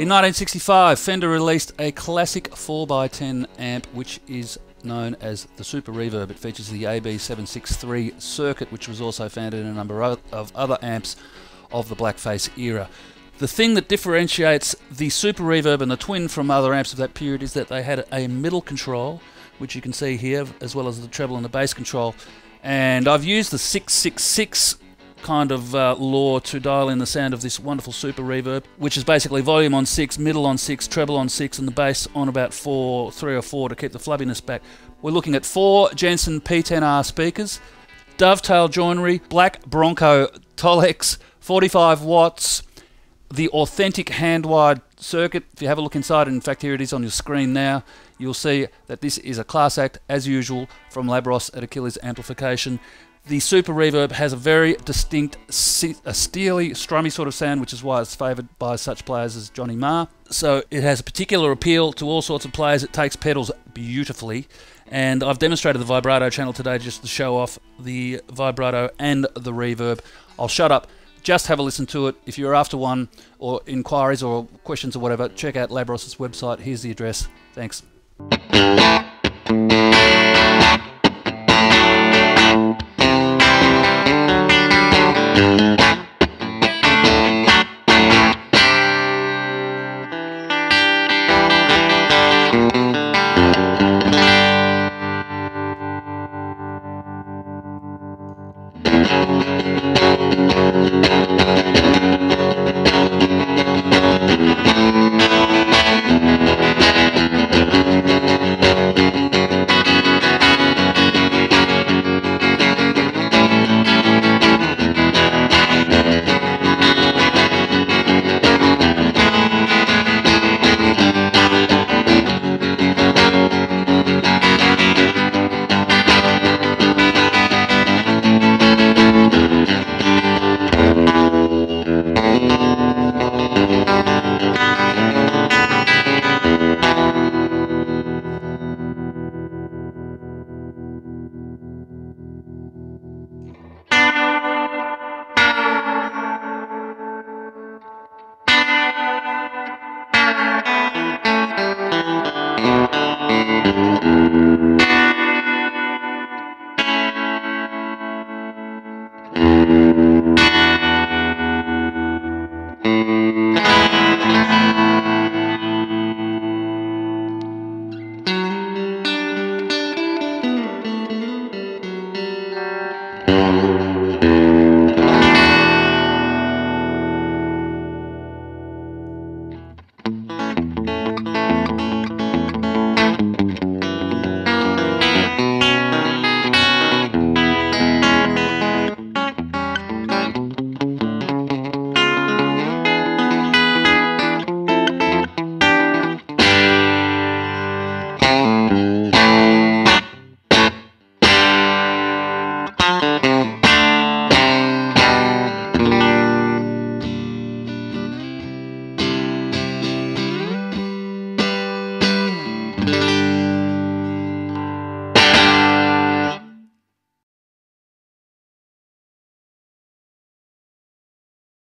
In 1965, Fender released a classic 4x10 amp, which is known as the Super Reverb. It features the AB763 circuit, which was also found in a number of other amps of the Blackface era. The thing that differentiates the Super Reverb and the Twin from other amps of that period is that they had a middle control, which you can see here, as well as the treble and the bass control. And I've used the 666 kind of law to dial in the sound of this wonderful Super Reverb, which is basically volume on 6, middle on 6, treble on 6, and the bass on about 4, 3 or 4 to keep the flubbiness back. We're looking at 4 Jensen P10R speakers, dovetail joinery, black Bronco Tolex, 45 watts, the authentic hand-wired circuit. If you have a look inside, and in fact here it is on your screen now, you'll see that this is a class act, as usual, from Labros at Achillies Amplification. The Super Reverb has a very distinct, a steely, strummy sort of sound, which is why it's favoured by such players as Johnny Marr. So it has a particular appeal to all sorts of players. It takes pedals beautifully, and I've demonstrated the vibrato channel today just to show off the vibrato and the reverb. I'll shut up. Just have a listen to it. If you're after one, or inquiries or questions or whatever, check out Labros' website. Here's the address. Thanks.